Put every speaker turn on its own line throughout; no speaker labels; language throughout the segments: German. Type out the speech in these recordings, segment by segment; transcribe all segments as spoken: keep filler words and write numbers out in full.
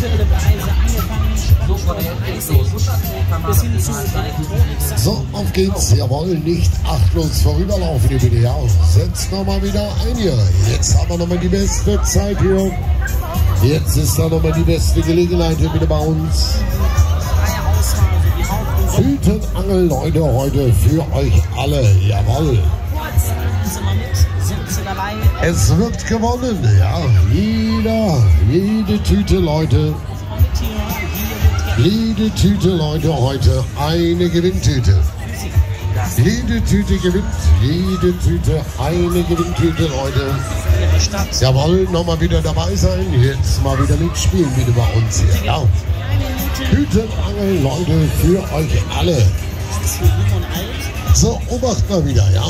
aktuelle Preise angefangen, Sport, Eis, bis hin zu Elektronik.
So, auf geht's. Jawohl, nicht achtlos vorüberlaufen hier bitte. Ja, setzt nochmal wieder ein hier. Jetzt haben wir nochmal die beste Zeit hier. Jetzt ist da nochmal die beste Gelegenheit hier wieder bei uns. Tütenangel, Leute, heute für euch alle. Jawohl. Es wird gewonnen, ja. Jeder, jede Tüte, Leute. Jede Tüte, Leute, heute eine Gewinntüte. Jede Tüte gewinnt, jede Tüte eine Gewinntüte, Leute. Jawohl, nochmal wieder dabei sein. Jetzt mal wieder mitspielen, wieder bei uns hier. Ja. Tütenangel, Leute, für euch alle. So, obacht mal wieder, ja.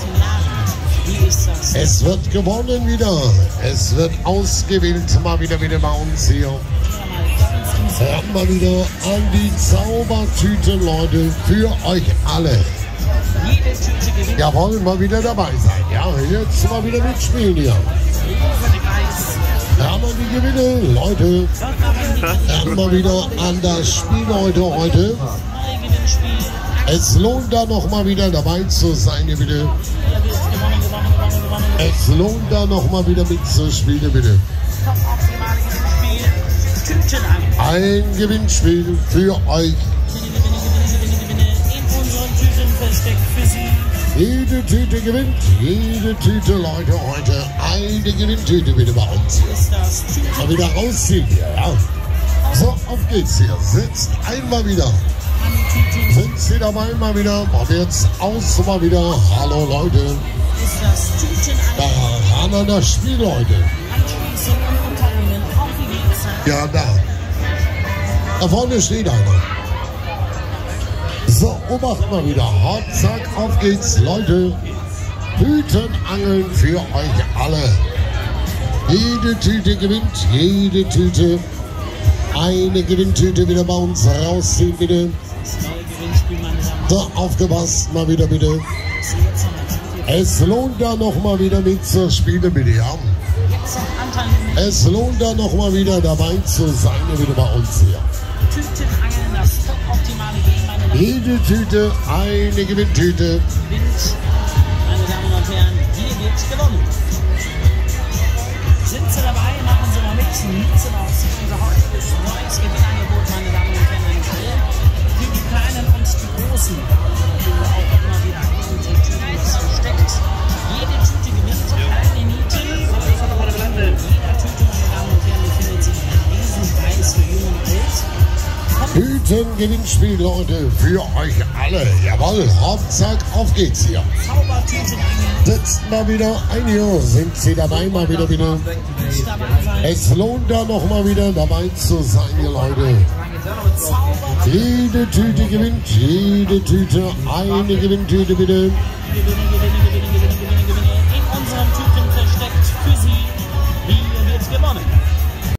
Es wird gewonnen wieder. Es wird ausgewählt, mal wieder wieder bei uns hier. Hört mal wieder an die Zaubertüte, Leute, für euch alle. Jawohl, mal wieder dabei sein. Ja, jetzt mal wieder mitspielen hier. Hört mal die Gewinne, Leute. Hört mal wieder an das Spiel heute, heute. Es lohnt da noch mal wieder dabei zu sein, hier bitte. Es lohnt da noch mal wieder mitzuspielen, bitte. Ein Gewinnspiel für euch. Jede Tüte gewinnt, jede Tüte, Leute, heute eine Gewinntüte bitte bei uns. Mal wieder rausziehen hier, ja. So, auf geht's hier. Sitzt einmal wieder. Sind Sie dabei mal wieder? Machen wir jetzt aus mal wieder. Hallo Leute. Da ran an das Spiel, Leute. Ja, da. Da vorne steht einer. So, obacht mal wieder. Hart, zack, auf geht's, Leute. Tütenangeln für euch alle. Jede Tüte gewinnt, jede Tüte. Eine Gewinntüte wieder bei uns rausziehen, bitte. So, aufgepasst, mal wieder, bitte. Es lohnt da noch mal wieder mitzuspielen, bitte, ja. Es lohnt da noch mal wieder dabei zu sein, wieder bei uns hier.
Tütenangeln, das optimale Game, meine Damen.
Jede Tüte, eine Gewinntüte.
Gewinnt, meine Damen und Herren, hier wird gewonnen. Sind Sie dabei? Machen Sie mal mit. Nutzen aus unser heutiges neues Gewinnangebot, meine Damen und Herren. Ein Grill für die Kleinen und die Großen. Natürlich auch immer wieder in unseren Tüten versteckt. Jede Tüte gewinnt, keine Niete. Jeder Tüte, meine Damen und Herren, befindet sich ein Riesenpreis für Jung und Alt.
Tüten-Gewinnspiel, Leute, für euch alle. Jawohl, Hauptsache, auf geht's hier. Sitzt mal wieder ein hier. Sind Sie dabei mal wieder wieder? Es lohnt da noch mal wieder dabei zu sein, ihr Leute. Jede Tüte gewinnt, jede Tüte, eine Gewinntüte bitte.